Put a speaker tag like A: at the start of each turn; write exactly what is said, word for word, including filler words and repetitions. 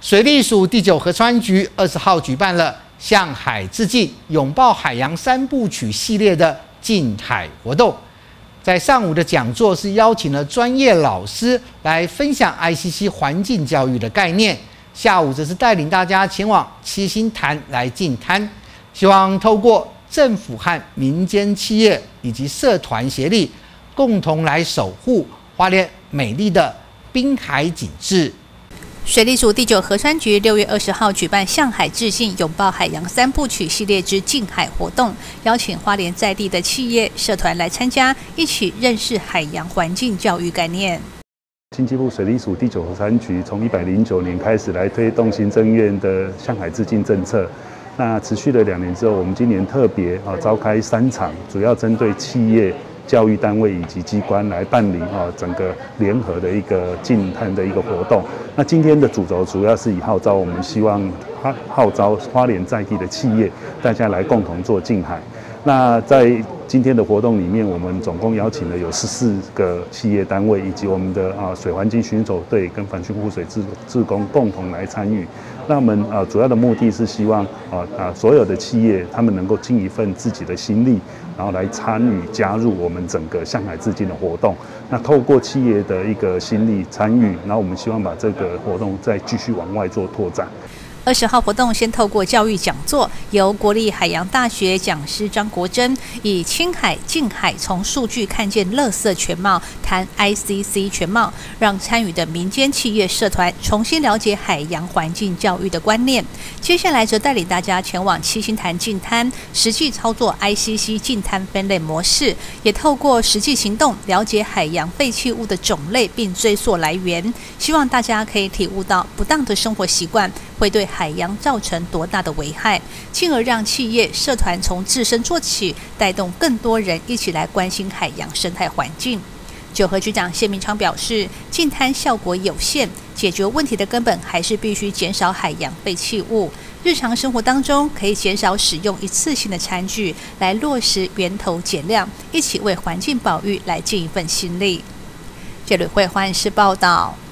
A: 水利署第九河川局二十号举办了向海致敬、拥抱海洋三部曲系列的近海活动。在上午的讲座是邀请了专业老师来分享 I C C 环境教育的概念，下午则是带领大家前往七星潭来净滩，希望透过政府和民间企业以及社团协力，共同来守护花莲美丽的滨海景致。
B: 水利署第九河川局六月二十号举办向海致敬、拥抱海洋三部曲系列之近海活动，邀请花莲在地的企业、社团来参加，一起认识海洋环境教育概念。
C: 经济部水利署第九河川局从一百零九年开始来推动行政院的向海致敬政策，那持续了两年之后，我们今年特别啊召开三场，主要针对企业、教育单位以及机关来办理啊整个联合的一个净滩的一个活动。那今天的主轴主要是以号召我们希望号号召花莲在地的企业，大家来共同做净海。那在今天的活动里面，我们总共邀请了有十四个企业单位，以及我们的啊水环境巡守队跟反巡护水志志工共同来参与。那我们啊主要的目的是希望啊啊所有的企业他们能够尽一份自己的心力，然后来参与加入我们整个向海致敬的活动。那透过企业的一个心力参与，然后我们希望把这个活动再继续往外做拓展。
B: 二十号活动先透过教育讲座，由国立海洋大学讲师张国珍以青海、近海从数据看见垃圾全貌，谈 I C C 全貌，让参与的民间企业社团重新了解海洋环境教育的观念。接下来则带领大家前往七星潭净滩，实际操作 I C C 净滩分类模式，也透过实际行动了解海洋废弃物的种类，并追溯来源。希望大家可以体悟到不当的生活习惯会对海洋造成多大的危害，进而让企业社团从自身做起，带动更多人一起来关心海洋生态环境。九河局长谢明昌表示，净滩效果有限，解决问题的根本还是必须减少海洋废弃物。日常生活当中可以减少使用一次性的餐具，来落实源头减量，一起为环境保育来尽一份心力。这里会欢迎是报道。